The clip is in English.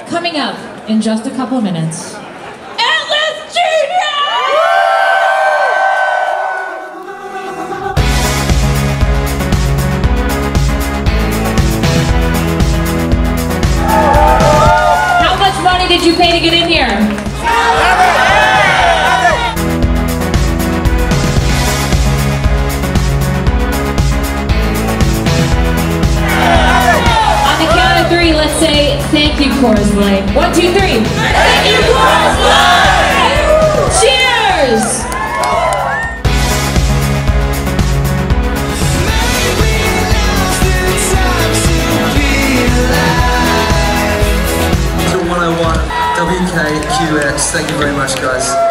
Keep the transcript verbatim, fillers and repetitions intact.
Coming up in just a couple minutes. Atlas How much money did you pay to get in here? Three, let's say thank you, Coors Light. One, two, three. Thank you, Coors Light! Cheers! one oh one W K Q X, thank you very much, guys.